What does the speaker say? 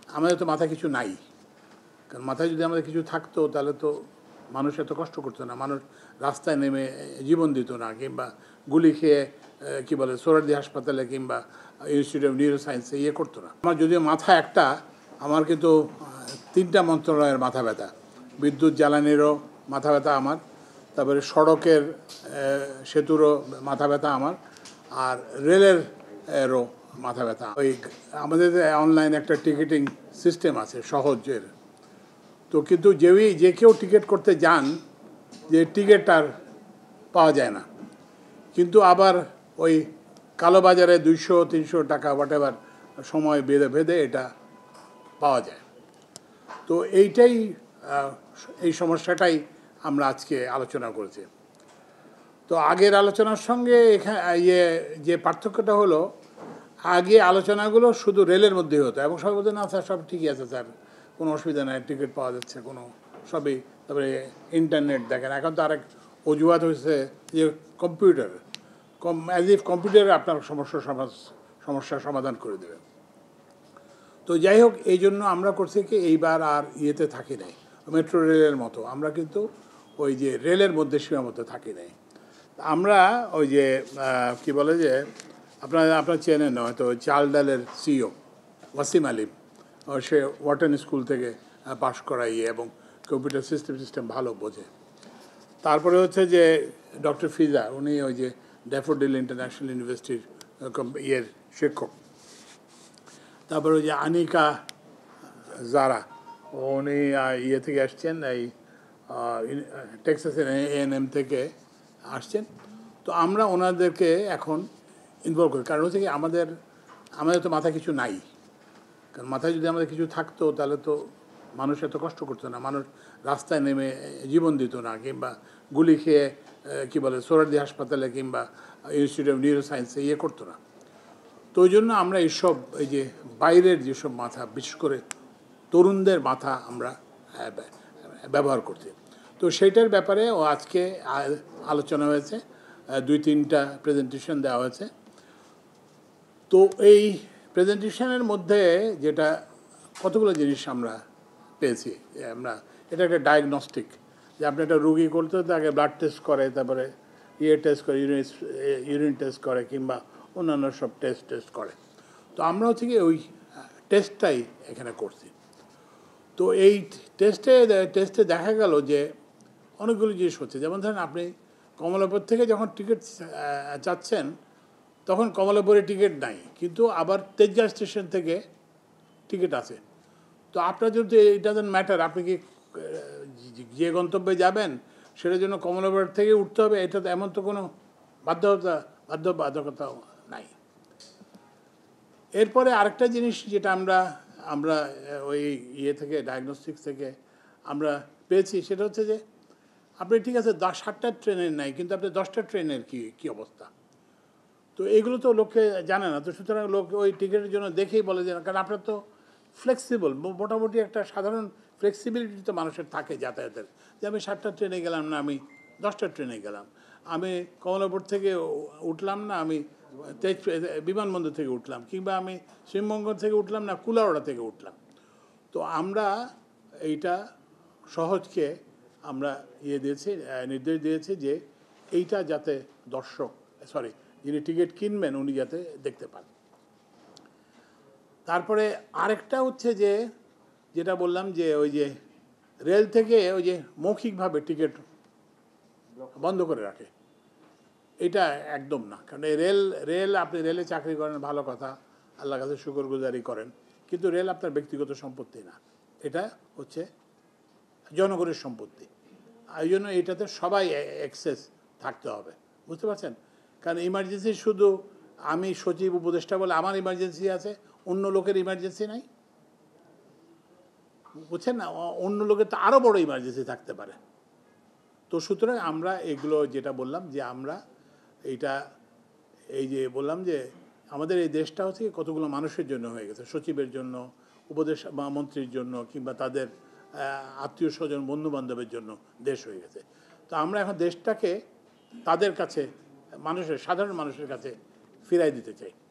আমাদের তো মাথায় কিছু নাই, কারণ মাথায় যদি আমাদের কিছু থাকতো তাহলে তো মানুষ এত কষ্ট করতো না, মানুষ রাস্তায় নেমে জীবন দিত না, কিংবা গুলি খেয়ে কী বলে সোহরাওয়ার্দী হাসপাতালে কিংবা ইনস্টিটিউট অফ নিউরো সায়েন্সে করতো না। আমার যদিও মাথা একটা, আমার কিন্তু 3টা মন্ত্রণালয়ের মাথা ব্যথা। বিদ্যুৎ জ্বালানিরও মাথা ব্যথা আমার, তারপরে সড়কের সেতুরও মাথা ব্যথা আমার, আর রেলেরও মাথা ব্যথা। ওই আমাদের অনলাইন একটা টিকিটিং সিস্টেম আছে সহজের, তো কিন্তু যে কেউ টিকিট করতে যান, যে টিকিট আর পাওয়া যায় না, কিন্তু আবার ওই কালোবাজারে 200-300 টাকা হোয়াটএভার সময় ভেদে এটা পাওয়া যায়। তো এই সমস্যাটাই আমরা আজকে আলোচনা করেছি। তো আগের আলোচনার সঙ্গে এখানে যে পার্থক্যটা হলো, আগে আলোচনাগুলো শুধু রেলের মধ্যেই হতো এবং সবাই বলতে না স্যার সব ঠিকই আছে স্যার, কোনো অসুবিধা নেই, টিকিট পাওয়া যাচ্ছে, কোনো সবই। তারপরে ইন্টারনেট দেখেন, এখন তো আরেক অজুহাত হয়েছে যে কম্পিউটার, অ্যাজ ইফ কম্পিউটার আপনার সমস্যার সমাধান করে দেবে। তো যাই হোক, এই জন্য আমরা করছি কি, এইবার আর ইয়েতে থাকি নাই মেট্রো রেলের মতো, আমরা কিন্তু ওই যে রেলের মধ্যে সীমাবদ্ধ থাকি নাই। আমরা ওই যে কি বলে যে আপনার চেনেন না হয়তো, চাল ডালের সিইও ওয়াসিম আলিম, সে ওয়াটন স্কুল থেকে পাশ করা এবং কম্পিউটার সিস্টেম ভালো বোঝে। তারপরে হচ্ছে যে ডক্টর ফিজা, উনি ওই যে ড্যাফোডিল ইন্টারন্যাশনাল ইউনিভার্সিটির শিক্ষক। তারপরে ওই যে আনিকা জারা, উনি থেকে আসছেন, এই টেক্সাসের A&M থেকে আসছেন। তো আমরা ওনাদেরকে এখন ইনভলভ করি, কারণ হচ্ছে কি আমাদের তো মাথায় কিছু নাই, কারণ মাথায় যদি আমাদের কিছু থাকতো তাহলে তো মানুষ এত কষ্ট করতো না, মানুষ রাস্তায় নেমে জীবন দিত না, কিংবা গুলি খেয়ে কী বলে সোহরাওয়ার্দী হাসপাতালে কিংবা ইনস্টিটিউট অফ নিউরো সায়েন্সে করতো না। তো ওই জন্য আমরা এইসব এই যে বাইরের যেসব মাথা, বিশেষ করে তরুণদের মাথা আমরা ব্যবহার করছি। তো সেইটার ব্যাপারে আজকে আলোচনা হয়েছে, 2-3টা প্রেজেন্টেশন দেওয়া হয়েছে। তো এই প্রেজেন্টেশনের মধ্যে যেটা কতগুলো জিনিস আমরা পেয়েছি, এটা একটা ডায়াগনস্টিক, যে আপনি একটা রুগী করতে তাকে ব্লাড টেস্ট করে, তারপরে টেস্ট করে, ইউরিন টেস্ট করে, কিংবা অন্যান্য সব টেস্ট করে। তো আমরা হচ্ছে কি ওই টেস্টটাই এখানে করছি। তো এই টেস্টে দেখা গেল যে অনেকগুলো জিনিস হচ্ছে। যেমন ধরেন, আপনি কমলাপুর থেকে যখন টিকিট চাচ্ছেন, তখন কমলাপুরে টিকিট নাই, কিন্তু আবার তেজগাঁ স্টেশন থেকে টিকিট আছে। তো আপনার যদি ইট ডাজন্ট ম্যাটার, আপনি কি যে গন্তব্যে যাবেন সেটার জন্য কমলাপুর থেকে উঠতে হবে, এটা তো এমন তো কোনো বাধ্যবাধকতাও নাই। এরপরে আরেকটা জিনিস যেটা আমরা ওই থেকে ডায়াগনস্টিক্স থেকে আমরা পেয়েছি, সেটা হচ্ছে যে আপনি ঠিক আছে 7টার ট্রেনের নাই, কিন্তু আপনি 10টার ট্রেনের কি অবস্থা। তো এগুলো তো লোককে জানে না, তো সুতরাং লোক ওই টিকিটের জন্য দেখেই বলে যে না, কারণ আপনার তো ফ্লেক্সিবল, মোটামুটি একটা সাধারণ ফ্লেক্সিবিলিটি তো মানুষের থাকে যাতায়াতের, যে আমি 7টার ট্রেনে গেলাম না, আমি 10টার ট্রেনে গেলাম, আমি কমলাপুর থেকে উঠলাম না, আমি বিমানবন্দর থেকে উঠলাম, কিংবা আমি শ্রীমঙ্গল থেকে উঠলাম না, কুলাউড়া থেকে উঠলাম। তো আমরা এইটা সহজকে আমরা নির্দেশ দিয়েছি যে এইটা যাতে যিনি টিকিট কিনবেন উনি যাতে দেখতে পান। তারপরে আরেকটা হচ্ছে যে যেটা বললাম, যে ওই যে রেল থেকে ওই যে মৌখিকভাবে টিকিট বন্ধ করে রাখে, এটা একদম না। কারণ রেল আপনি রেলে চাকরি করেন, ভালো কথা, আল্লাহর কাছে শুকরগুজারি করেন, কিন্তু রেল আপনার ব্যক্তিগত সম্পত্তি না, এটা হচ্ছে জনগণের সম্পত্তি। এই জন্য এটাতে সবাই অ্যাক্সেস থাকতে হবে, বুঝতে পারছেন। কারণ ইমার্জেন্সি শুধু আমি সচিব উপদেষ্টা বলে আমার ইমার্জেন্সি আছে, অন্য লোকের ইমার্জেন্সি নাই, বুঝছেন না, অন্য লোকের তো আরও বড় ইমার্জেন্সি থাকতে পারে। তো সুতরাং আমরা এগুলো যেটা বললাম, যে আমরা এই যে বললাম যে আমাদের এই দেশটা হচ্ছে কতগুলো মানুষের জন্য হয়ে গেছে, সচিবের জন্য, উপদেশ বা মন্ত্রীর জন্য, কিংবা তাদের আত্মীয় স্বজন বন্ধুবান্ধবের জন্য দেশ হয়ে গেছে। তো আমরা এখন দেশটাকে তাদের কাছে, সাধারণ মানুষের কাছে ফিরাই দিতে চাই।